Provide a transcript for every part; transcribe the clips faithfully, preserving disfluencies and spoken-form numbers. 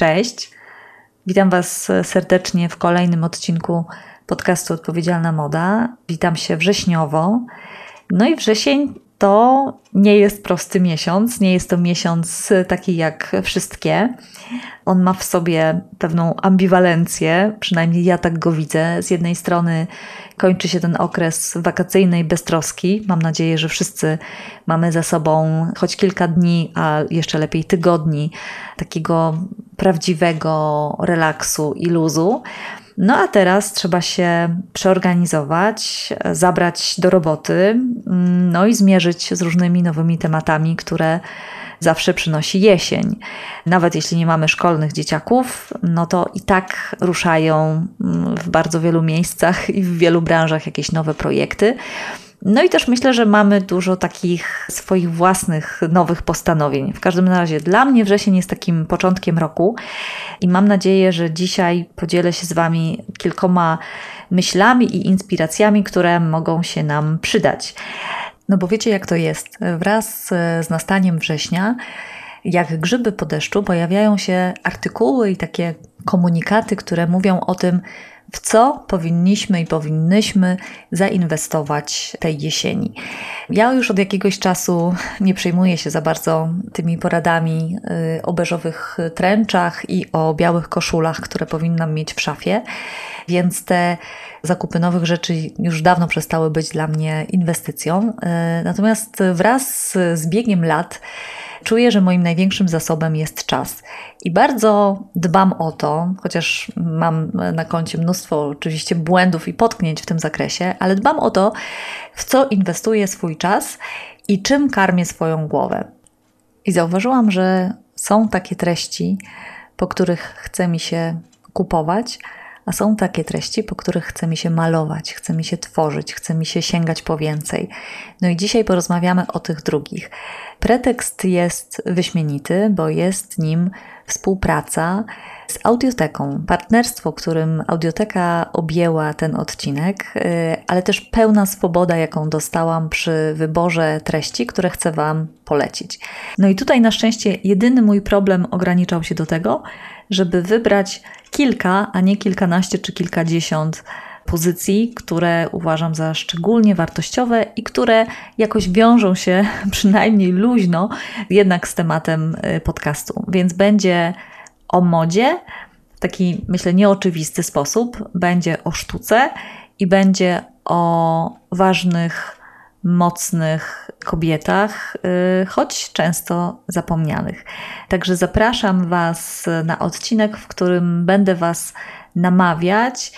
Cześć, witam Was serdecznie w kolejnym odcinku podcastu Odpowiedzialna Moda. Witam się wrześniowo. No i wrzesień to nie jest prosty miesiąc, nie jest to miesiąc taki jak wszystkie. On ma w sobie pewną ambiwalencję, przynajmniej ja tak go widzę. Z jednej strony kończy się ten okres wakacyjnej beztroski. Mam nadzieję, że wszyscy mamy za sobą choć kilka dni, a jeszcze lepiej tygodni takiego prawdziwego relaksu i luzu. No a teraz trzeba się przeorganizować, zabrać do roboty, no i zmierzyć z różnymi nowymi tematami, które zawsze przynosi jesień. Nawet jeśli nie mamy szkolnych dzieciaków, no to i tak ruszają w bardzo wielu miejscach i w wielu branżach jakieś nowe projekty. No i też myślę, że mamy dużo takich swoich własnych nowych postanowień. W każdym razie dla mnie wrzesień jest takim początkiem roku i mam nadzieję, że dzisiaj podzielę się z Wami kilkoma myślami i inspiracjami, które mogą się nam przydać. No bo wiecie, jak to jest. Wraz z nastaniem września, jak grzyby po deszczu, pojawiają się artykuły i takie komunikaty, które mówią o tym, w co powinniśmy i powinnyśmy zainwestować tej jesieni. Ja już od jakiegoś czasu nie przejmuję się za bardzo tymi poradami o beżowych tręczach i o białych koszulach, które powinnam mieć w szafie, więc te zakupy nowych rzeczy już dawno przestały być dla mnie inwestycją. Natomiast wraz z biegiem lat czuję, że moim największym zasobem jest czas. I bardzo dbam o to, chociaż mam na koncie mnóstwo oczywiście błędów i potknięć w tym zakresie, ale dbam o to, w co inwestuję swój czas i czym karmię swoją głowę. I zauważyłam, że są takie treści, po których chce mi się kupować, a są takie treści, po których chce mi się malować, chce mi się tworzyć, chce mi się sięgać po więcej. No i dzisiaj porozmawiamy o tych drugich. Pretekst jest wyśmienity, bo jest nim współpraca z Audioteką. Partnerstwo, którym Audioteka objęła ten odcinek, ale też pełna swoboda, jaką dostałam przy wyborze treści, które chcę Wam polecić. No i tutaj na szczęście jedyny mój problem ograniczał się do tego, żeby wybrać kilka, a nie kilkanaście czy kilkadziesiąt pozycji, które uważam za szczególnie wartościowe i które jakoś wiążą się przynajmniej luźno jednak z tematem podcastu. Więc będzie o modzie w taki, myślę, nieoczywisty sposób, będzie o sztuce i będzie o ważnych, mocnych kobietach, choć często zapomnianych. Także zapraszam Was na odcinek, w którym będę Was namawiać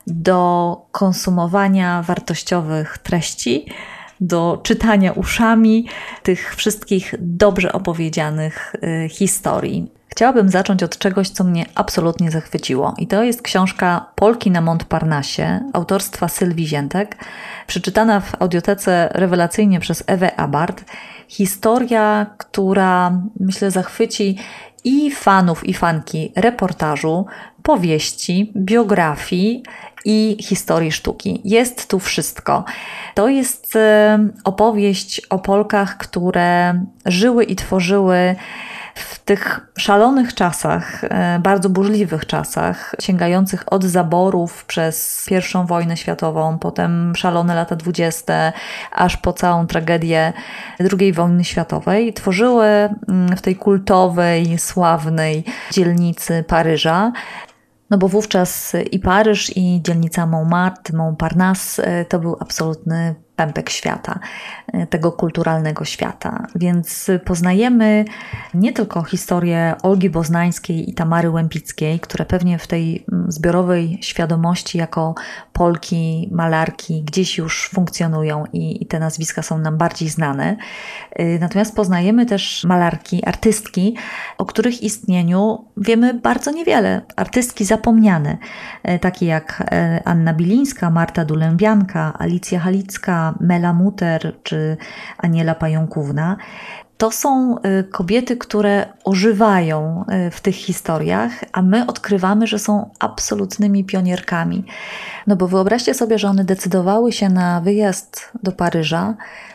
do konsumowania wartościowych treści, do czytania uszami tych wszystkich dobrze opowiedzianych historii. Chciałabym zacząć od czegoś, co mnie absolutnie zachwyciło. I to jest książka Polki na Montparnasse autorstwa Sylwii Ziętek, przeczytana w Audiotece rewelacyjnie przez Ewę Abart. Historia, która myślę zachwyci i fanów, i fanki reportażu, powieści, biografii i historii sztuki. Jest tu wszystko. To jest opowieść o Polkach, które żyły i tworzyły w tych szalonych czasach, bardzo burzliwych czasach, sięgających od zaborów przez pierwszą wojnę światową, potem szalone lata dwudzieste, aż po całą tragedię drugiej wojny światowej, tworzyły w tej kultowej, sławnej dzielnicy Paryża. No bo wówczas i Paryż, i dzielnica Montmartre, Montparnasse to był absolutny pępek świata, tego kulturalnego świata. Więc poznajemy nie tylko historię Olgi Boznańskiej i Tamary Łępickiej, które pewnie w tej zbiorowej świadomości jako Polki, malarki gdzieś już funkcjonują i, i te nazwiska są nam bardziej znane. Natomiast poznajemy też malarki, artystki, o których istnieniu wiemy bardzo niewiele. Artystki zapomniane, takie jak Anna Bilińska, Marta Dulębianka, Alicja Halicka, Mela Muter czy Aniela Pająkówna. To są kobiety, które ożywają w tych historiach, a my odkrywamy, że są absolutnymi pionierkami. No bo wyobraźcie sobie, że one decydowały się na wyjazd do Paryża,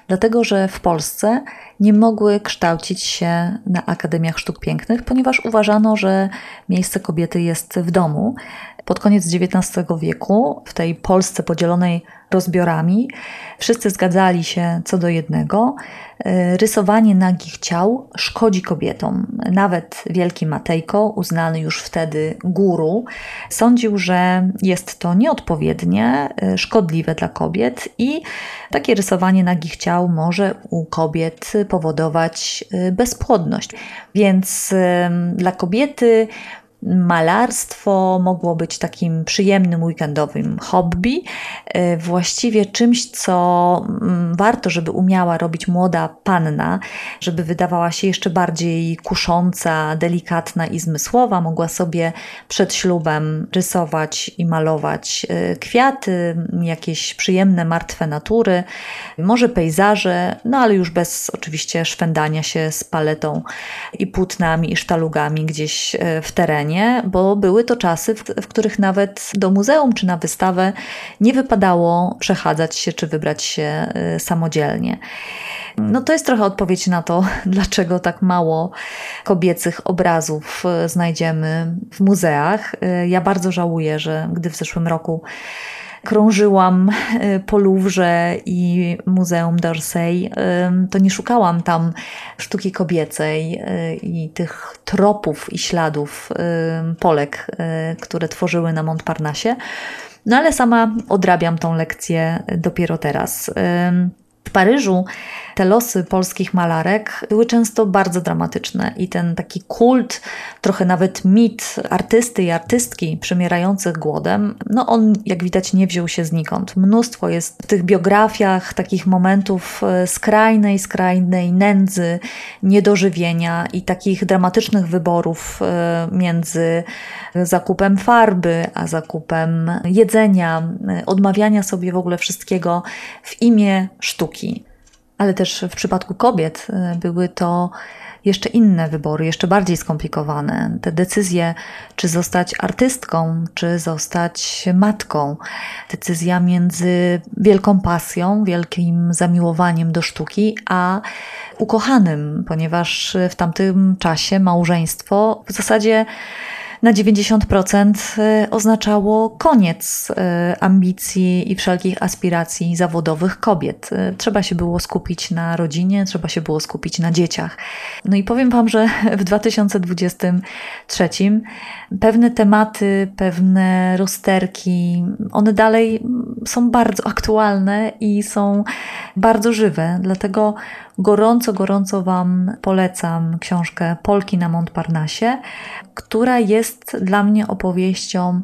dlatego że w Polsce nie mogły kształcić się na Akademiach Sztuk Pięknych, ponieważ uważano, że miejsce kobiety jest w domu. Pod koniec dziewiętnastego wieku, w tej Polsce podzielonej rozbiorami, wszyscy zgadzali się co do jednego. Rysowanie nagich ciał szkodzi kobietom. Nawet wielki Matejko, uznany już wtedy guru, sądził, że jest to nieodpowiednie, szkodliwe dla kobiet i takie rysowanie nagich ciał może u kobiet powodować bezpłodność. Więc dla kobiety malarstwo mogło być takim przyjemnym weekendowym hobby, właściwie czymś, co warto, żeby umiała robić młoda panna, żeby wydawała się jeszcze bardziej kusząca, delikatna i zmysłowa. Mogła sobie przed ślubem rysować i malować kwiaty, jakieś przyjemne, martwe natury, może pejzaże, no ale już bez oczywiście szwendania się z paletą i płótnami i sztalugami gdzieś w terenie, bo były to czasy, w, w których nawet do muzeum czy na wystawę nie wypadało przechadzać się czy wybrać się y, samodzielnie. No to jest trochę odpowiedź na to, dlaczego tak mało kobiecych obrazów znajdziemy w muzeach. Y, ja bardzo żałuję, że gdy w zeszłym roku krążyłam po Louvre i Muzeum d'Orsay, to nie szukałam tam sztuki kobiecej i tych tropów i śladów Polek, które tworzyły na Montparnasse. No ale sama odrabiam tą lekcję dopiero teraz. W Paryżu te losy polskich malarek były często bardzo dramatyczne i ten taki kult, trochę nawet mit artysty i artystki przymierających głodem, no on jak widać nie wziął się znikąd. Mnóstwo jest w tych biografiach takich momentów skrajnej, skrajnej nędzy, niedożywienia i takich dramatycznych wyborów między zakupem farby, a zakupem jedzenia, odmawiania sobie w ogóle wszystkiego w imię sztuki. Ale też w przypadku kobiet były to jeszcze inne wybory, jeszcze bardziej skomplikowane. Te decyzje, czy zostać artystką, czy zostać matką. Decyzja między wielką pasją, wielkim zamiłowaniem do sztuki, a ukochanym, ponieważ w tamtym czasie małżeństwo w zasadzie na dziewięćdziesiąt procent oznaczało koniec ambicji i wszelkich aspiracji zawodowych kobiet. Trzeba się było skupić na rodzinie, trzeba się było skupić na dzieciach. No i powiem Wam, że w dwa tysiące dwudziestym trzecim pewne tematy, pewne rozterki, one dalej są bardzo aktualne i są bardzo żywe. Dlatego gorąco, gorąco Wam polecam książkę Polki na Montparnasse, która jest dla mnie opowieścią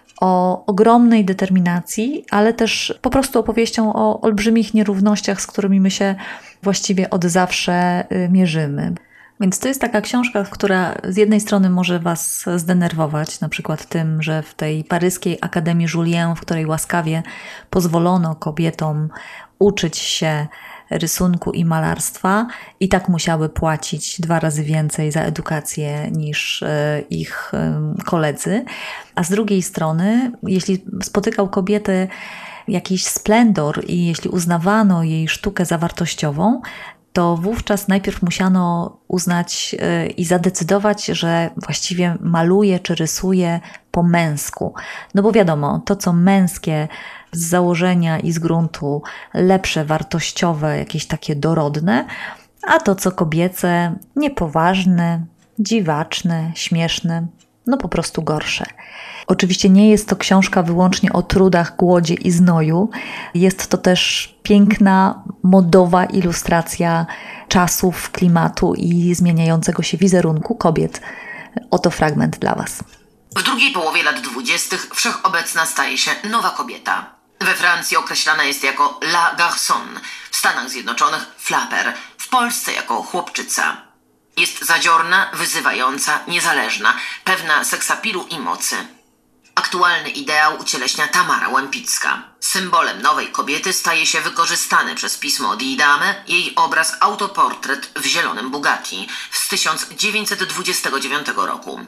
o ogromnej determinacji, ale też po prostu opowieścią o olbrzymich nierównościach, z którymi my się właściwie od zawsze mierzymy. Więc to jest taka książka, która z jednej strony może Was zdenerwować, na przykład tym, że w tej paryskiej Akademii Julian, w której łaskawie pozwolono kobietom uczyć się rysunku i malarstwa, i tak musiały płacić dwa razy więcej za edukację niż ich koledzy. A z drugiej strony, jeśli spotykał kobietę jakiś splendor i jeśli uznawano jej sztukę za wartościową, to wówczas najpierw musiano uznać i zadecydować, że właściwie maluje czy rysuje po męsku. No bo wiadomo, to co męskie z założenia i z gruntu lepsze, wartościowe, jakieś takie dorodne, a to co kobiece niepoważne, dziwaczne, śmieszne, no po prostu gorsze. Oczywiście nie jest to książka wyłącznie o trudach, głodzie i znoju. Jest to też piękna, modowa ilustracja czasów, klimatu i zmieniającego się wizerunku kobiet. Oto fragment dla Was. W drugiej połowie lat dwudziestych wszechobecna staje się nowa kobieta. We Francji określana jest jako la garçonne, w Stanach Zjednoczonych flapper, w Polsce jako chłopczyca. Jest zadziorna, wyzywająca, niezależna, pewna seksapilu i mocy. Aktualny ideał ucieleśnia Tamara Łempicka. Symbolem nowej kobiety staje się wykorzystany przez pismo Die Dame jej obraz autoportret w zielonym Bugatti z tysiąc dziewięćset dwudziestego dziewiątego roku.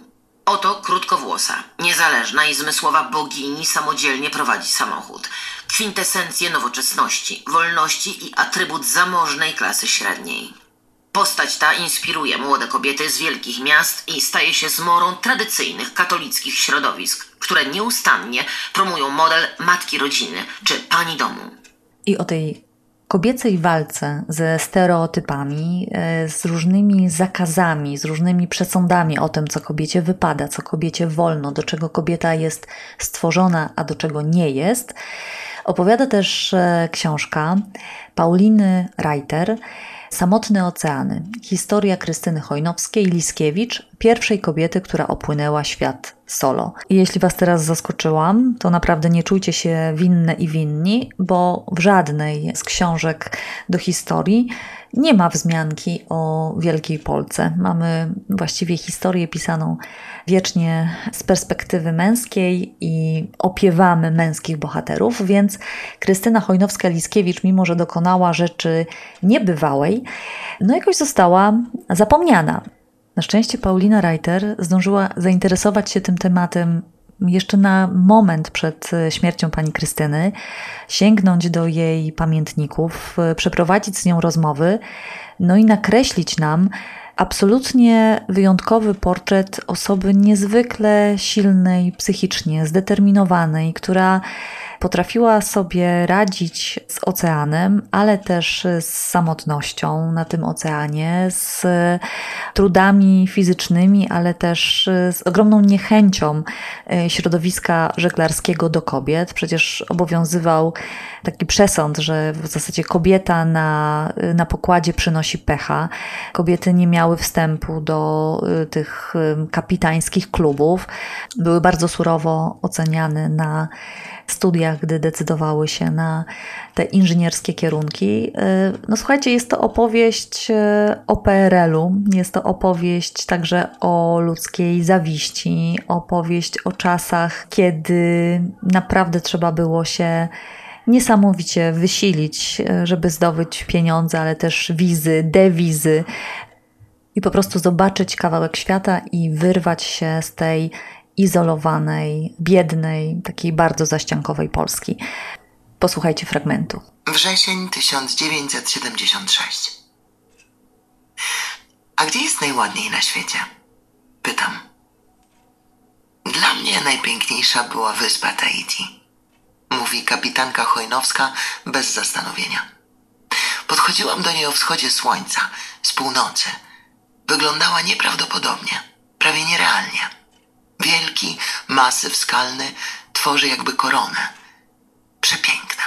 Oto krótkowłosa, niezależna i zmysłowa bogini samodzielnie prowadzi samochód. Kwintesencję nowoczesności, wolności i atrybut zamożnej klasy średniej. Postać ta inspiruje młode kobiety z wielkich miast i staje się zmorą tradycyjnych katolickich środowisk, które nieustannie promują model matki rodziny czy pani domu. I o tej kobiecej walce ze stereotypami, z różnymi zakazami, z różnymi przesądami o tym, co kobiecie wypada, co kobiecie wolno, do czego kobieta jest stworzona, a do czego nie jest, opowiada też książka Pauliny Reiter Samotne oceany. Historia Krystyny Chojnowskiej-Liskiewicz, pierwszej kobiety, która opłynęła świat solo. I jeśli Was teraz zaskoczyłam, to naprawdę nie czujcie się winne i winni, bo w żadnej z książek do historii nie ma wzmianki o Wielkiej Polce. Mamy właściwie historię pisaną wiecznie z perspektywy męskiej i opiewamy męskich bohaterów, więc Krystyna Chojnowska-Liskiewicz, mimo że dokonała rzeczy niebywałej, no jakoś została zapomniana. Na szczęście Paulina Reiter zdążyła zainteresować się tym tematem jeszcze na moment przed śmiercią pani Krystyny, sięgnąć do jej pamiętników, przeprowadzić z nią rozmowy, no i nakreślić nam absolutnie wyjątkowy portret osoby niezwykle silnej psychicznie, zdeterminowanej, która potrafiła sobie radzić z oceanem, ale też z samotnością na tym oceanie, z trudami fizycznymi, ale też z ogromną niechęcią środowiska żeglarskiego do kobiet. Przecież obowiązywał taki przesąd, że w zasadzie kobieta na, na pokładzie przynosi pecha. Kobiety nie miały wstępu do tych kapitańskich klubów. Były bardzo surowo oceniane na studiach, gdy decydowały się na te inżynierskie kierunki. No słuchajcie, jest to opowieść o P R L-u, jest to opowieść także o ludzkiej zawiści, opowieść o czasach, kiedy naprawdę trzeba było się niesamowicie wysilić, żeby zdobyć pieniądze, ale też wizy, dewizy i po prostu zobaczyć kawałek świata i wyrwać się z tej izolowanej, biednej, takiej bardzo zaściankowej Polski. Posłuchajcie fragmentu. Wrzesień tysiąc dziewięćset siedemdziesiąt sześć. A gdzie jest najładniej na świecie? Pytam. Dla mnie najpiękniejsza była wyspa Tahiti, mówi kapitanka Chojnowska bez zastanowienia. Podchodziłam do niej o wschodzie słońca, z północy. Wyglądała nieprawdopodobnie, prawie nierealnie. Wielki masyw skalny tworzy jakby koronę. Przepiękna.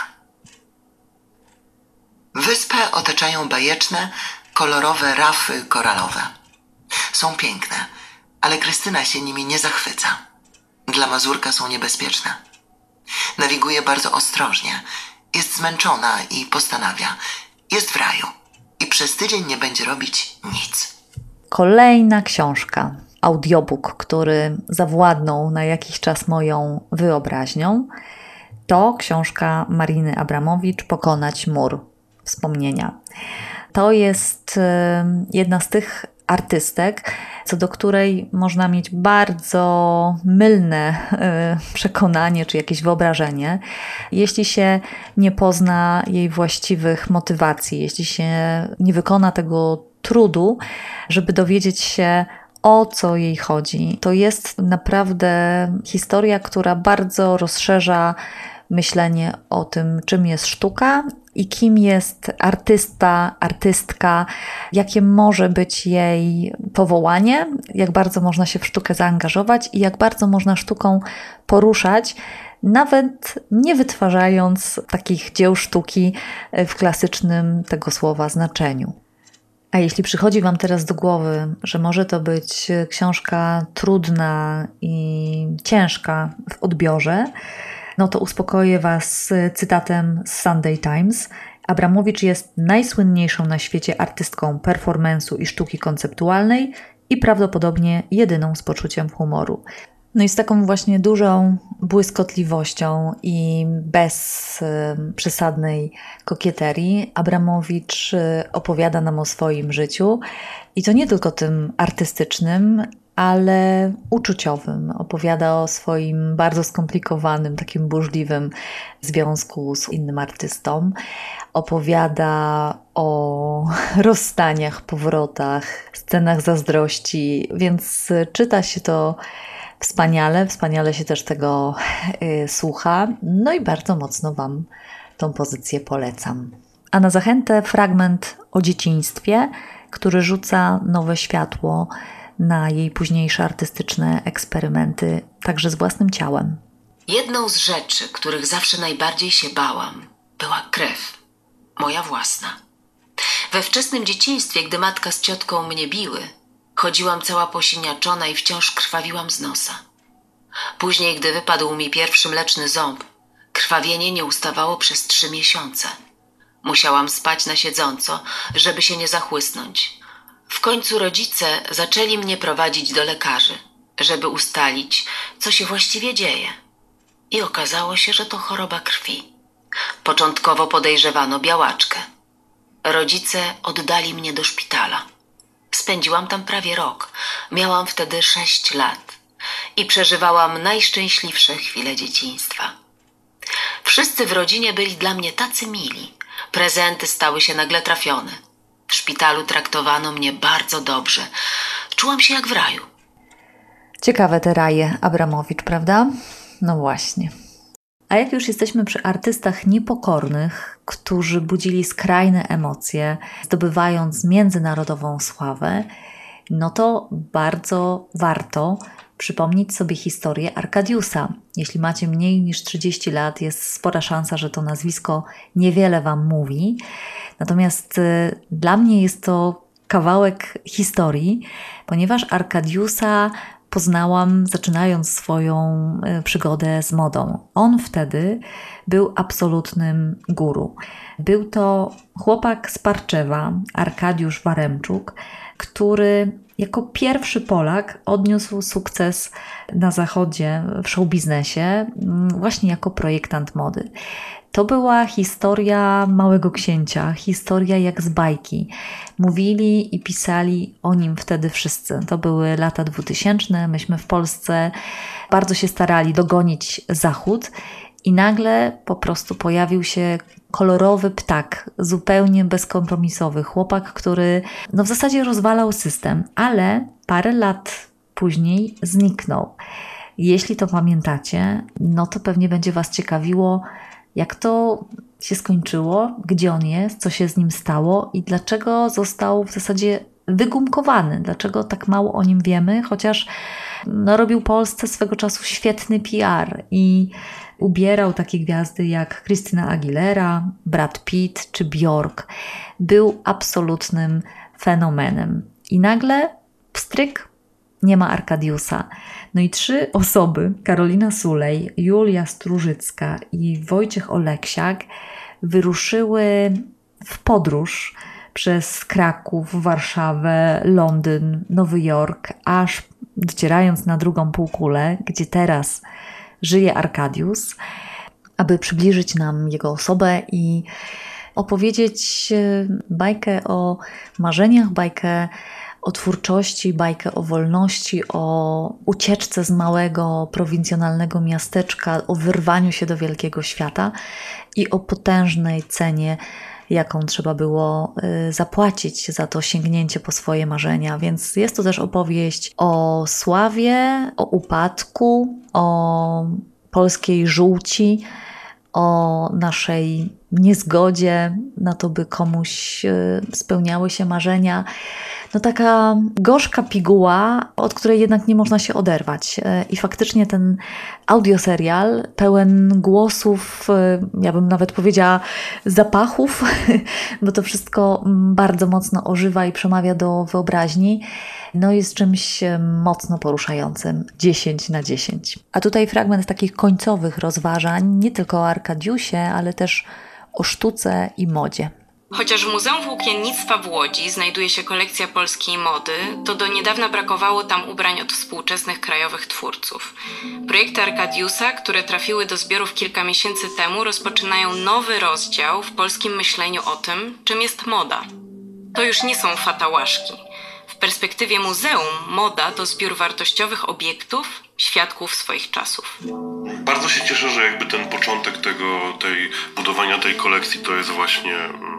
Wyspę otaczają bajeczne, kolorowe rafy koralowe. Są piękne, ale Krystyna się nimi nie zachwyca. Dla Mazurka są niebezpieczne. Nawiguje bardzo ostrożnie. Jest zmęczona i postanawia. Jest w raju i przez tydzień nie będzie robić nic. Kolejna książka. Audiobook, który zawładnął na jakiś czas moją wyobraźnią, to książka Mariny Abramowicz Pokonać mur wspomnienia. To jest jedna z tych artystek, co do której można mieć bardzo mylne przekonanie czy jakieś wyobrażenie, jeśli się nie pozna jej właściwych motywacji, jeśli się nie wykona tego trudu, żeby dowiedzieć się, o co jej chodzi. To jest naprawdę historia, która bardzo rozszerza myślenie o tym, czym jest sztuka i kim jest artysta, artystka, jakie może być jej powołanie, jak bardzo można się w sztukę zaangażować i jak bardzo można sztuką poruszać, nawet nie wytwarzając takich dzieł sztuki w klasycznym tego słowa znaczeniu. A jeśli przychodzi Wam teraz do głowy, że może to być książka trudna i ciężka w odbiorze, no to uspokoję Was cytatem z Sunday Times. Abramowicz jest najsłynniejszą na świecie artystką performance'u i sztuki konceptualnej i prawdopodobnie jedyną z poczuciem humoru. No i z taką właśnie dużą błyskotliwością i bez y, przesadnej kokieterii Abramowicz y, opowiada nam o swoim życiu i to nie tylko tym artystycznym, ale uczuciowym. Opowiada o swoim bardzo skomplikowanym, takim burzliwym związku z innym artystą. Opowiada o rozstaniach, powrotach, scenach zazdrości, więc czyta się to wspaniale, wspaniale się też tego y, słucha. No i bardzo mocno Wam tą pozycję polecam. A na zachętę fragment o dzieciństwie, który rzuca nowe światło na jej późniejsze artystyczne eksperymenty, także z własnym ciałem. Jedną z rzeczy, których zawsze najbardziej się bałam, była krew. Moja własna. We wczesnym dzieciństwie, gdy matka z ciotką mnie biły, chodziłam cała posiniaczona i wciąż krwawiłam z nosa. Później, gdy wypadł mi pierwszy mleczny ząb, krwawienie nie ustawało przez trzy miesiące. Musiałam spać na siedząco, żeby się nie zachłysnąć. W końcu rodzice zaczęli mnie prowadzić do lekarzy, żeby ustalić, co się właściwie dzieje. I okazało się, że to choroba krwi. Początkowo podejrzewano białaczkę. Rodzice oddali mnie do szpitala. Spędziłam tam prawie rok. Miałam wtedy sześć lat i przeżywałam najszczęśliwsze chwile dzieciństwa. Wszyscy w rodzinie byli dla mnie tacy mili. Prezenty stały się nagle trafione. W szpitalu traktowano mnie bardzo dobrze. Czułam się jak w raju. Ciekawe te raje Abramowicz, prawda? No właśnie. A jak już jesteśmy przy artystach niepokornych, którzy budzili skrajne emocje, zdobywając międzynarodową sławę, no to bardzo warto przypomnieć sobie historię Arkadiusa. Jeśli macie mniej niż trzydzieści lat, jest spora szansa, że to nazwisko niewiele Wam mówi. Natomiast y, dla mnie jest to kawałek historii, ponieważ Arkadiusa poznałam zaczynając swoją y, przygodę z modą. On wtedy był absolutnym guru. Był to chłopak z Parczewa, Arkadiusz Waremczuk, który jako pierwszy Polak odniósł sukces na zachodzie w showbiznesie właśnie jako projektant mody. To była historia Małego Księcia, historia jak z bajki. Mówili i pisali o nim wtedy wszyscy. To były lata dwutysięczne, myśmy w Polsce bardzo się starali dogonić Zachód i nagle po prostu pojawił się kolorowy ptak, zupełnie bezkompromisowy chłopak, który no w zasadzie rozwalał system, ale parę lat później zniknął. Jeśli to pamiętacie, no to pewnie będzie Was ciekawiło, jak to się skończyło, gdzie on jest, co się z nim stało i dlaczego został w zasadzie wygumkowany, dlaczego tak mało o nim wiemy, chociaż no, robił Polsce swego czasu świetny P R i ubierał takie gwiazdy jak Christina Aguilera, Brad Pitt czy Björk. Był absolutnym fenomenem. I nagle pstryk, nie ma Arkadiusa. No i trzy osoby, Karolina Sulej, Julia Strużycka i Wojciech Oleksiak, wyruszyły w podróż przez Kraków, Warszawę, Londyn, Nowy Jork, aż docierając na drugą półkulę, gdzie teraz żyje Arkadiusz, aby przybliżyć nam jego osobę i opowiedzieć bajkę o marzeniach, bajkę o twórczości, bajkę o wolności, o ucieczce z małego, prowincjonalnego miasteczka, o wyrwaniu się do wielkiego świata i o potężnej cenie, jaką trzeba było zapłacić za to sięgnięcie po swoje marzenia. Więc jest to też opowieść o sławie, o upadku, o polskiej żółci, o naszej niezgodzie na to, by komuś spełniały się marzenia. No taka gorzka piguła, od której jednak nie można się oderwać. I faktycznie ten audioserial pełen głosów, ja bym nawet powiedziała zapachów, bo to wszystko bardzo mocno ożywa i przemawia do wyobraźni, no jest czymś mocno poruszającym. dziesięć na dziesięć. A tutaj fragment takich końcowych rozważań, nie tylko o Arkadiusie, ale też o sztuce i modzie. Chociaż w Muzeum Włókiennictwa w Łodzi znajduje się kolekcja polskiej mody, to do niedawna brakowało tam ubrań od współczesnych krajowych twórców. Projekty Arkadiusa, które trafiły do zbiorów kilka miesięcy temu, rozpoczynają nowy rozdział w polskim myśleniu o tym, czym jest moda. To już nie są fatałaszki. W perspektywie muzeum moda to zbiór wartościowych obiektów, świadków swoich czasów. Bardzo się cieszę, że jakby ten początek tego, tej budowania tej kolekcji to jest właśnie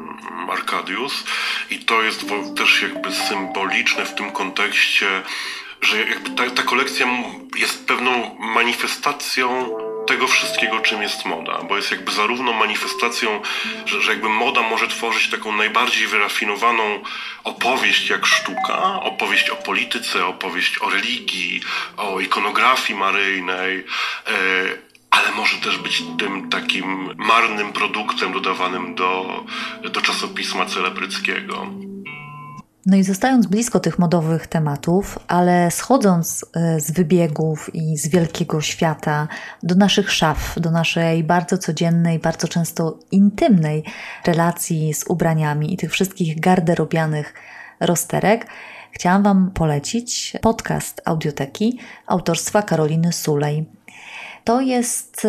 Arcadius i to jest też jakby symboliczne w tym kontekście, że jakby ta, ta kolekcja jest pewną manifestacją tego wszystkiego, czym jest moda, bo jest jakby zarówno manifestacją, że, że jakby moda może tworzyć taką najbardziej wyrafinowaną opowieść jak sztuka, opowieść o polityce, opowieść o religii, o ikonografii maryjnej, e, ale może też być tym takim marnym produktem dodawanym do, do czasopisma celebryckiego. No i zostając blisko tych modowych tematów, ale schodząc z wybiegów i z wielkiego świata do naszych szaf, do naszej bardzo codziennej, bardzo często intymnej relacji z ubraniami i tych wszystkich garderobianych rozterek, chciałam Wam polecić podcast Audioteki autorstwa Karoliny Sulej. To jest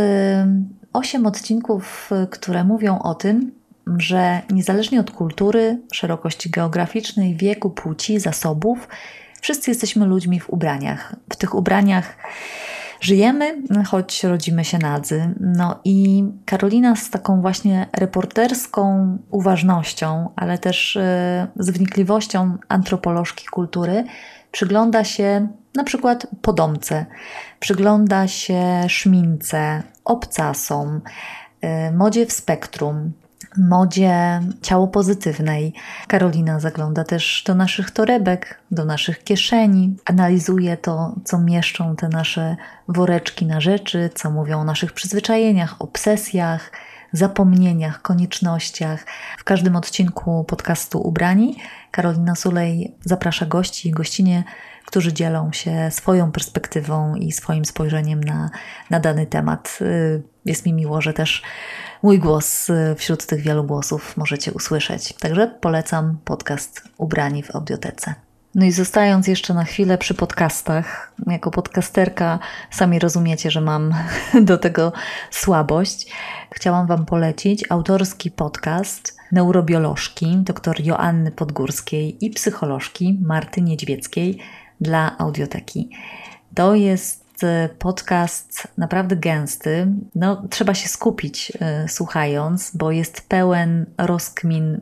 osiem odcinków, które mówią o tym, że niezależnie od kultury, szerokości geograficznej, wieku, płci, zasobów, wszyscy jesteśmy ludźmi w ubraniach. W tych ubraniach żyjemy, choć rodzimy się nadzy. No i Karolina z taką właśnie reporterską uważnością, ale też z wnikliwością antropolożki kultury przygląda się na przykład podomce, przygląda się szmince, obcasom, modzie w spektrum, modzie ciało pozytywnej. Karolina zagląda też do naszych torebek, do naszych kieszeni, analizuje to, co mieszczą te nasze woreczki na rzeczy, co mówią o naszych przyzwyczajeniach, obsesjach, zapomnieniach, koniecznościach. W każdym odcinku podcastu Ubrani Karolina Sulej zaprasza gości i gościnie, którzy dzielą się swoją perspektywą i swoim spojrzeniem na, na dany temat. Jest mi miło, że też mój głos wśród tych wielu głosów możecie usłyszeć. Także polecam podcast Ubrani w Audiotece. No i zostając jeszcze na chwilę przy podcastach, jako podcasterka sami rozumiecie, że mam do tego słabość. Chciałam Wam polecić autorski podcast neurobiolożki dr Joanny Podgórskiej i psycholożki Marty Niedźwieckiej dla Audioteki. To jest podcast naprawdę gęsty. No, trzeba się skupić y, słuchając, bo jest pełen rozkmin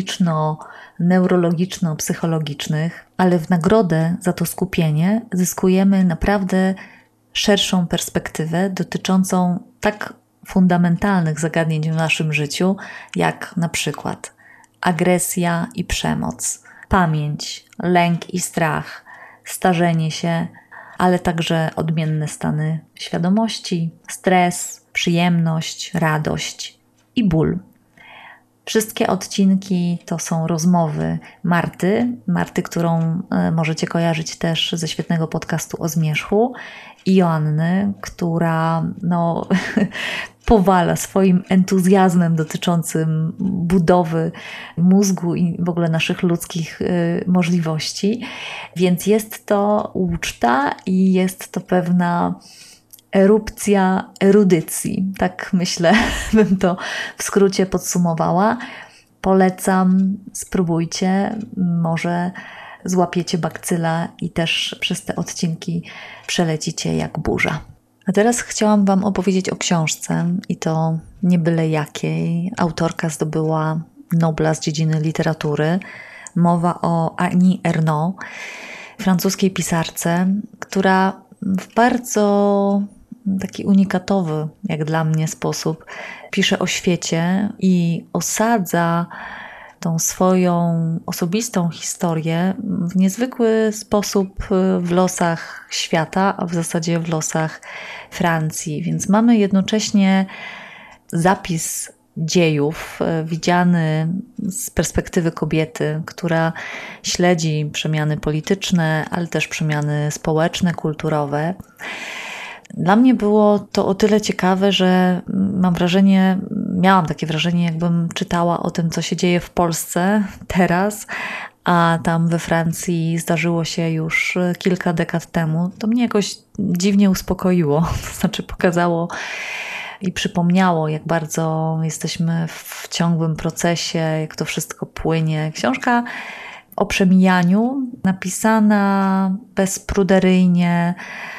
biologiczno-neurologiczno-psychologicznych, ale w nagrodę za to skupienie zyskujemy naprawdę szerszą perspektywę dotyczącą tak fundamentalnych zagadnień w naszym życiu, jak na przykład agresja i przemoc, pamięć, lęk i strach, starzenie się, ale także odmienne stany świadomości, stres, przyjemność, radość i ból. Wszystkie odcinki to są rozmowy Marty, Marty, którą możecie kojarzyć też ze świetnego podcastu o zmierzchu, i Joanny, która no, powala swoim entuzjazmem dotyczącym budowy mózgu i w ogóle naszych ludzkich y, możliwości. Więc jest to uczta i jest to pewna erupcja erudycji. Tak myślę, bym to w skrócie podsumowała. Polecam, spróbujcie, może złapiecie bakcyla i też przez te odcinki przelecicie jak burza. A teraz chciałam Wam opowiedzieć o książce i to nie byle jakiej. Autorka zdobyła Nobla z dziedziny literatury. Mowa o Annie Ernaux, francuskiej pisarce, która w bardzo taki unikatowy, jak dla mnie, sposób pisze o świecie i osadza tą swoją osobistą historię w niezwykły sposób w losach świata, a w zasadzie w losach Francji. Więc mamy jednocześnie zapis dziejów widziany z perspektywy kobiety, która śledzi przemiany polityczne, ale też przemiany społeczne, kulturowe. Dla mnie było to o tyle ciekawe, że mam wrażenie, miałam takie wrażenie, jakbym czytała o tym, co się dzieje w Polsce teraz, a tam we Francji zdarzyło się już kilka dekad temu. To mnie jakoś dziwnie uspokoiło, to znaczy pokazało i przypomniało, jak bardzo jesteśmy w ciągłym procesie, jak to wszystko płynie. Książka o przemijaniu, napisana bezpruderyjnie,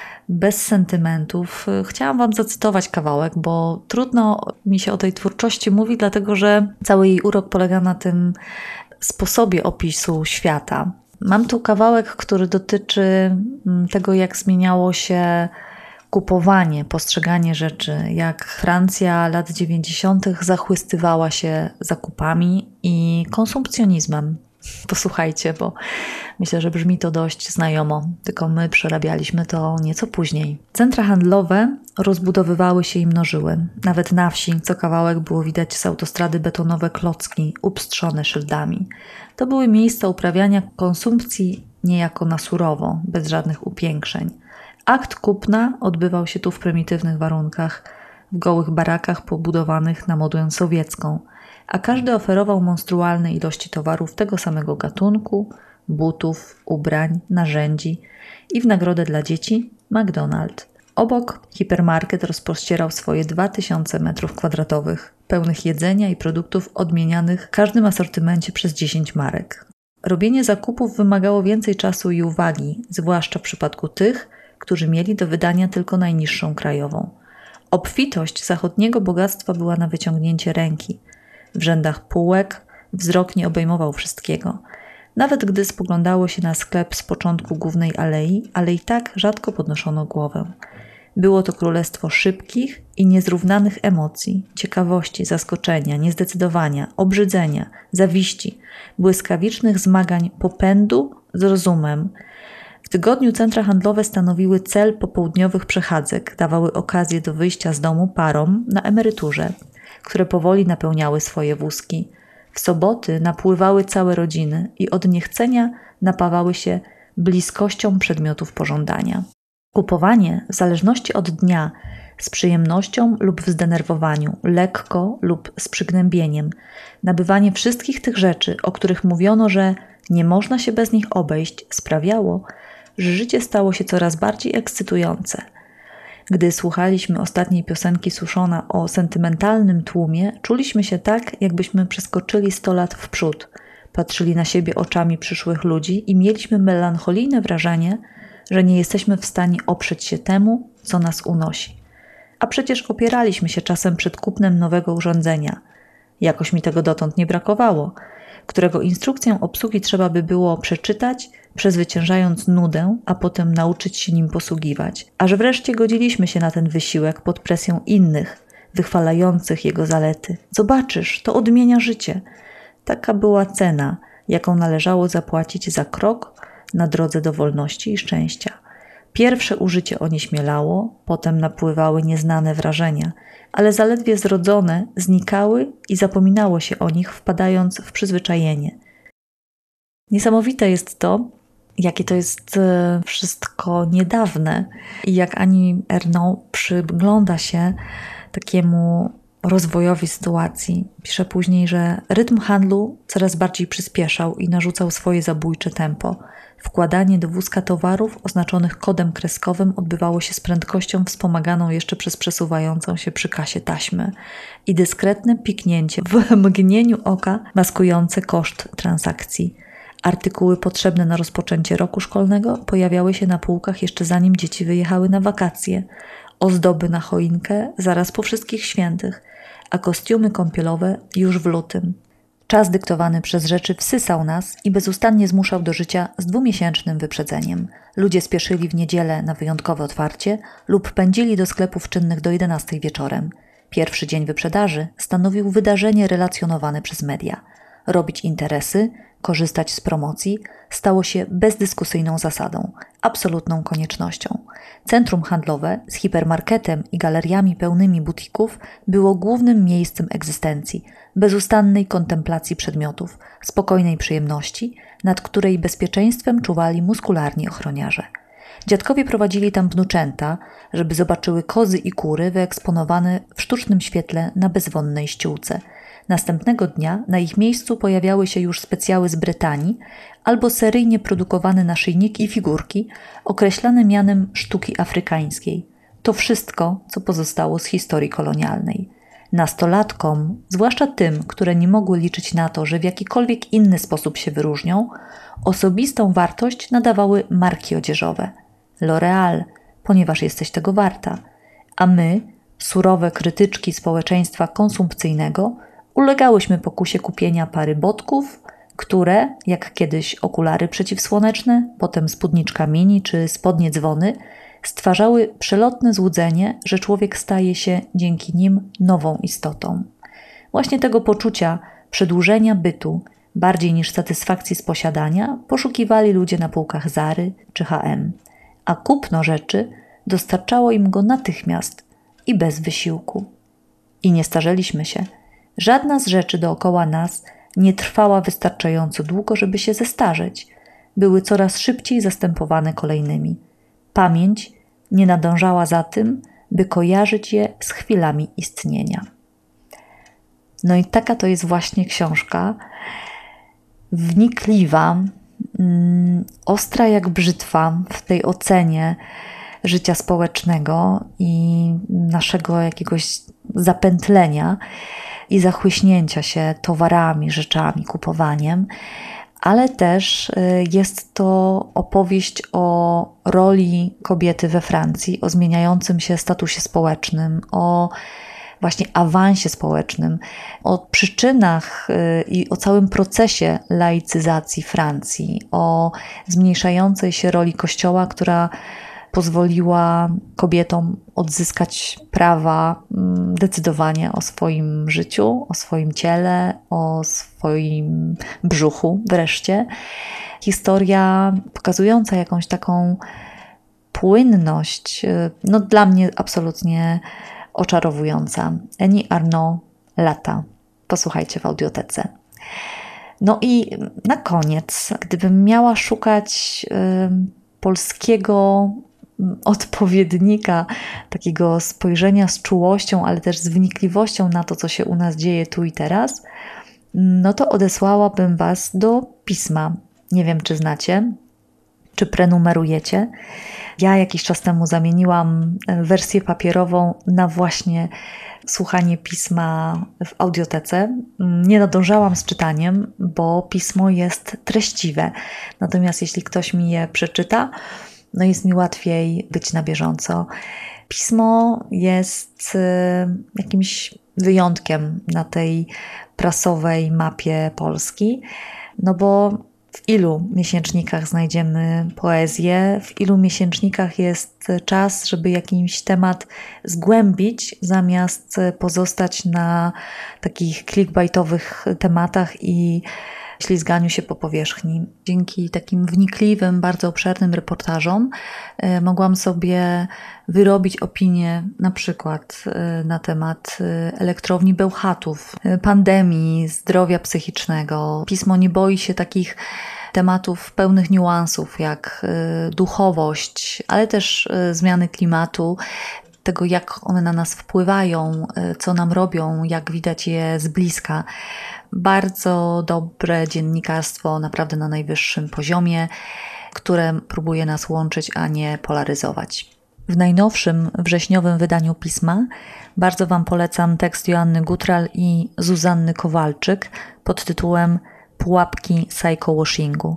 bez sentymentów. Chciałam Wam zacytować kawałek, bo trudno mi się o tej twórczości mówi, dlatego że cały jej urok polega na tym sposobie opisu świata. Mam tu kawałek, który dotyczy tego, jak zmieniało się kupowanie, postrzeganie rzeczy, jak Francja lat dziewięćdziesiątych zachłystywała się zakupami i konsumpcjonizmem. Posłuchajcie, bo myślę, że brzmi to dość znajomo, tylko my przerabialiśmy to nieco później. Centra handlowe rozbudowywały się i mnożyły. Nawet na wsi co kawałek było widać z autostrady betonowe klocki upstrzone szyldami. To były miejsca uprawiania konsumpcji niejako na surowo, bez żadnych upiększeń. Akt kupna odbywał się tu w prymitywnych warunkach, w gołych barakach pobudowanych na modę sowiecką, a każdy oferował monstrualne ilości towarów tego samego gatunku, butów, ubrań, narzędzi i w nagrodę dla dzieci McDonald's. Obok hipermarket rozpościerał swoje dwa tysiące metrów kwadratowych, pełnych jedzenia i produktów odmienianych w każdym asortymencie przez dziesięć marek. Robienie zakupów wymagało więcej czasu i uwagi, zwłaszcza w przypadku tych, którzy mieli do wydania tylko najniższą krajową. Obfitość zachodniego bogactwa była na wyciągnięcie ręki. W rzędach półek wzrok nie obejmował wszystkiego. Nawet gdy spoglądało się na sklep z początku głównej alei, ale i tak rzadko podnoszono głowę. Było to królestwo szybkich i niezrównanych emocji, ciekawości, zaskoczenia, niezdecydowania, obrzydzenia, zawiści, błyskawicznych zmagań popędu z rozumem. W tygodniu centra handlowe stanowiły cel popołudniowych przechadzek, dawały okazję do wyjścia z domu parom na emeryturze, które powoli napełniały swoje wózki. W soboty napływały całe rodziny i od niechcenia napawały się bliskością przedmiotów pożądania. Kupowanie, w zależności od dnia, z przyjemnością lub w zdenerwowaniu, lekko lub z przygnębieniem, nabywanie wszystkich tych rzeczy, o których mówiono, że nie można się bez nich obejść, sprawiało, że życie stało się coraz bardziej ekscytujące. Gdy słuchaliśmy ostatniej piosenki Suszona o sentymentalnym tłumie, czuliśmy się tak, jakbyśmy przeskoczyli sto lat w przód, patrzyli na siebie oczami przyszłych ludzi i mieliśmy melancholijne wrażenie, że nie jesteśmy w stanie oprzeć się temu, co nas unosi. A przecież opieraliśmy się czasem przed kupnem nowego urządzenia. Jakoś mi tego dotąd nie brakowało, którego instrukcję obsługi trzeba by było przeczytać, przezwyciężając nudę, a potem nauczyć się nim posługiwać. Aż wreszcie godziliśmy się na ten wysiłek pod presją innych, wychwalających jego zalety. Zobaczysz, to odmienia życie. Taka była cena, jaką należało zapłacić za krok na drodze do wolności i szczęścia. Pierwsze użycie onieśmielało, potem napływały nieznane wrażenia, ale zaledwie zrodzone znikały i zapominało się o nich, wpadając w przyzwyczajenie. Niesamowite jest to, jakie to jest wszystko niedawne i jak Annie Ernaux przygląda się takiemu rozwojowi sytuacji. Pisze później, że rytm handlu coraz bardziej przyspieszał i narzucał swoje zabójcze tempo. Wkładanie do wózka towarów oznaczonych kodem kreskowym odbywało się z prędkością wspomaganą jeszcze przez przesuwającą się przy kasie taśmę i dyskretne piknięcie w mgnieniu oka maskujące koszt transakcji. Artykuły potrzebne na rozpoczęcie roku szkolnego pojawiały się na półkach jeszcze zanim dzieci wyjechały na wakacje, ozdoby na choinkę zaraz po wszystkich świętych, a kostiumy kąpielowe już w lutym. Czas dyktowany przez rzeczy wsysał nas i bezustannie zmuszał do życia z dwumiesięcznym wyprzedzeniem. Ludzie spieszyli w niedzielę na wyjątkowe otwarcie lub pędzili do sklepów czynnych do jedenastej wieczorem. Pierwszy dzień wyprzedaży stanowił wydarzenie relacjonowane przez media. Robić interesy, korzystać z promocji stało się bezdyskusyjną zasadą, absolutną koniecznością. Centrum handlowe z hipermarketem i galeriami pełnymi butików było głównym miejscem egzystencji, bezustannej kontemplacji przedmiotów, spokojnej przyjemności, nad której bezpieczeństwem czuwali muskularni ochroniarze. Dziadkowie prowadzili tam wnuczęta, żeby zobaczyły kozy i kury wyeksponowane w sztucznym świetle na bezwonnej ściółce. Następnego dnia na ich miejscu pojawiały się już specjały z Brytanii albo seryjnie produkowane naszyjniki i figurki określane mianem sztuki afrykańskiej. To wszystko, co pozostało z historii kolonialnej. Nastolatkom, zwłaszcza tym, które nie mogły liczyć na to, że w jakikolwiek inny sposób się wyróżnią, Osobistą wartość nadawały marki odzieżowe. L'Oréal, ponieważ jesteś tego warta. A my, surowe krytyczki społeczeństwa konsumpcyjnego, ulegałyśmy pokusie kupienia pary botków, które, jak kiedyś okulary przeciwsłoneczne, potem spódniczka mini czy spodnie dzwony, stwarzały przelotne złudzenie, że człowiek staje się dzięki nim nową istotą. Właśnie tego poczucia przedłużenia bytu, bardziej niż satysfakcji z posiadania, poszukiwali ludzie na półkach Zary czy H and M, a kupno rzeczy dostarczało im go natychmiast i bez wysiłku. I nie starzeliśmy się. Żadna z rzeczy dookoła nas nie trwała wystarczająco długo, żeby się zestarzeć. Były coraz szybciej zastępowane kolejnymi. Pamięć nie nadążała za tym, by kojarzyć je z chwilami istnienia. No i taka to jest właśnie książka, wnikliwa, mm, ostra jak brzytwa w tej ocenie życia społecznego i naszego jakiegoś zapętlenia i zachłyśnięcia się towarami, rzeczami, kupowaniem, ale też jest to opowieść o roli kobiety we Francji, o zmieniającym się statusie społecznym, o właśnie awansie społecznym, o przyczynach i o całym procesie laicyzacji Francji, o zmniejszającej się roli Kościoła, która pozwoliła kobietom odzyskać prawa decydowania o swoim życiu, o swoim ciele, o swoim brzuchu wreszcie. Historia pokazująca jakąś taką płynność, no dla mnie absolutnie oczarowująca. Annie Ernaux, Lata. Posłuchajcie w audiotece. No i na koniec, gdybym miała szukać y, polskiego odpowiednika takiego spojrzenia z czułością, ale też z wnikliwością na to, co się u nas dzieje tu i teraz, no to odesłałabym Was do pisma. Nie wiem, czy znacie, czy prenumerujecie. Ja jakiś czas temu zamieniłam wersję papierową na właśnie słuchanie pisma w audiotece. Nie nadążałam z czytaniem, bo pismo jest treściwe. Natomiast jeśli ktoś mi je przeczyta, no jest mi łatwiej być na bieżąco. Pismo jest jakimś wyjątkiem na tej prasowej mapie Polski, no bo w ilu miesięcznikach znajdziemy poezję, w ilu miesięcznikach jest czas, żeby jakiś temat zgłębić, zamiast pozostać na takich clickbaitowych tematach i ślizganiu się po powierzchni. Dzięki takim wnikliwym, bardzo obszernym reportażom y, mogłam sobie wyrobić opinię na przykład y, na temat y, elektrowni Bełchatów, y, pandemii, zdrowia psychicznego. Pismo nie boi się takich tematów pełnych niuansów jak y, duchowość, ale też y, zmiany klimatu, tego jak one na nas wpływają, y, co nam robią, jak widać je z bliska. Bardzo dobre dziennikarstwo, naprawdę na najwyższym poziomie, które próbuje nas łączyć, a nie polaryzować. W najnowszym wrześniowym wydaniu pisma bardzo Wam polecam tekst Joanny Gutral i Zuzanny Kowalczyk pod tytułem Pułapki psychowashingu.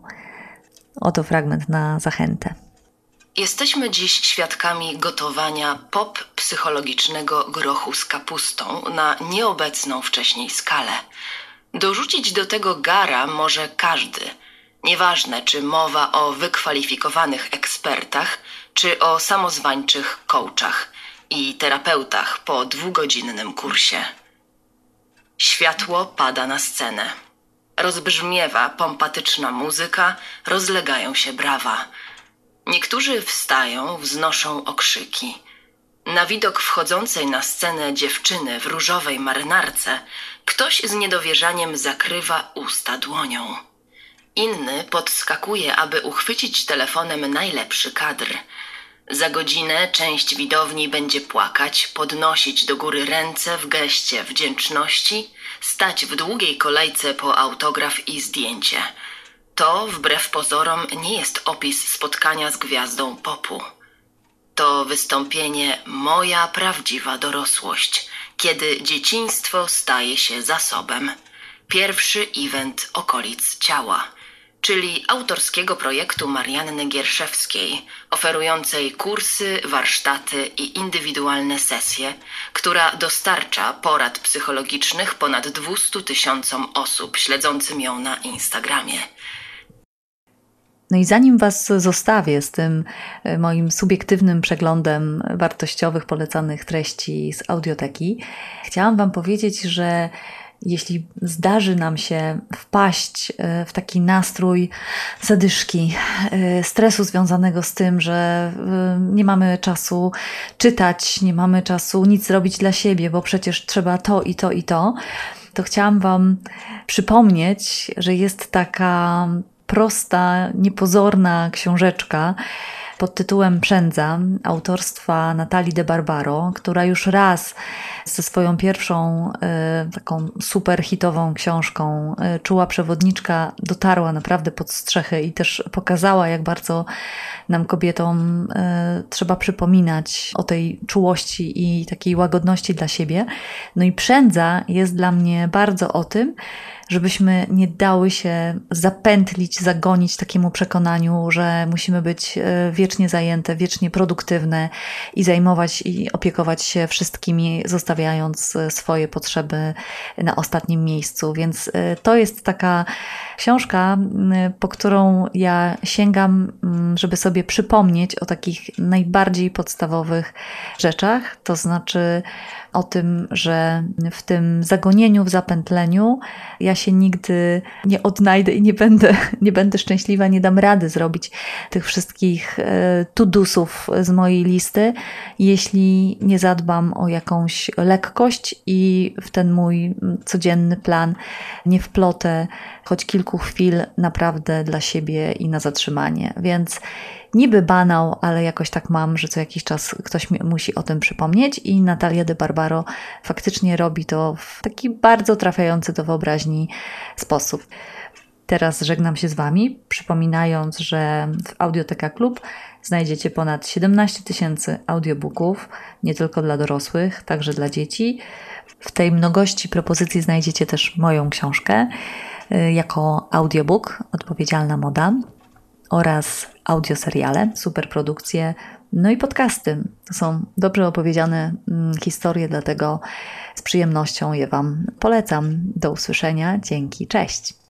Oto fragment na zachętę. Jesteśmy dziś świadkami gotowania pop-psychologicznego grochu z kapustą na nieobecną wcześniej skalę. Dorzucić do tego gara może każdy. Nieważne, czy mowa o wykwalifikowanych ekspertach, czy o samozwańczych coachach i terapeutach po dwugodzinnym kursie. Światło pada na scenę. Rozbrzmiewa pompatyczna muzyka, rozlegają się brawa. Niektórzy wstają, wznoszą okrzyki. Na widok wchodzącej na scenę dziewczyny w różowej marynarce ktoś z niedowierzaniem zakrywa usta dłonią. Inny podskakuje, aby uchwycić telefonem najlepszy kadr. Za godzinę część widowni będzie płakać, podnosić do góry ręce w geście wdzięczności, stać w długiej kolejce po autograf i zdjęcie. To, wbrew pozorom, nie jest opis spotkania z gwiazdą popu. To wystąpienie Moja prawdziwa dorosłość, kiedy dzieciństwo staje się zasobem. Pierwszy event okolic ciała. czyli autorskiego projektu Marianny Gierszewskiej, oferującej kursy, warsztaty i indywidualne sesje, która dostarcza porad psychologicznych ponad dwustu tysiącom osób śledzącym ją na Instagramie. No i zanim Was zostawię z tym moim subiektywnym przeglądem wartościowych, polecanych treści z audioteki, chciałam Wam powiedzieć, że jeśli zdarzy nam się wpaść w taki nastrój zadyszki, stresu związanego z tym, że nie mamy czasu czytać, nie mamy czasu nic robić dla siebie, bo przecież trzeba to i to i to, to chciałam Wam przypomnieć, że jest taka prosta, niepozorna książeczka pod tytułem Przędza autorstwa Natalii de Barbaro, która już raz ze swoją pierwszą y, taką super hitową książką y, Czuła przewodniczka dotarła naprawdę pod strzechy i też pokazała, jak bardzo nam kobietom y, trzeba przypominać o tej czułości i takiej łagodności dla siebie. No i Przędza jest dla mnie bardzo o tym, żebyśmy nie dały się zapętlić, zagonić takiemu przekonaniu, że musimy być wiecznie zajęte, wiecznie produktywne i zajmować i opiekować się wszystkimi, zostawiając swoje potrzeby na ostatnim miejscu. Więc to jest taka książka, po którą ja sięgam, żeby sobie przypomnieć o takich najbardziej podstawowych rzeczach, to znaczy o tym, że w tym zagonieniu, w zapętleniu ja się nigdy nie odnajdę i nie będę, nie będę szczęśliwa, nie dam rady zrobić tych wszystkich to-dosów z mojej listy, jeśli nie zadbam o jakąś lekkość i w ten mój codzienny plan nie wplotę choć kilku chwil naprawdę dla siebie i na zatrzymanie. Więc niby banał, ale jakoś tak mam, że co jakiś czas ktoś mi musi o tym przypomnieć i Natalia de Barbaro faktycznie robi to w taki bardzo trafiający do wyobraźni sposób. Teraz żegnam się z Wami, przypominając, że w Audioteka Klub znajdziecie ponad siedemnaście tysięcy audiobooków, nie tylko dla dorosłych, także dla dzieci. W tej mnogości propozycji znajdziecie też moją książkę jako audiobook Odpowiedzialna Moda oraz audioseriale, superprodukcje, no i podcasty. To są dobrze opowiedziane historie, dlatego z przyjemnością je Wam polecam. Do usłyszenia. Dzięki. Cześć.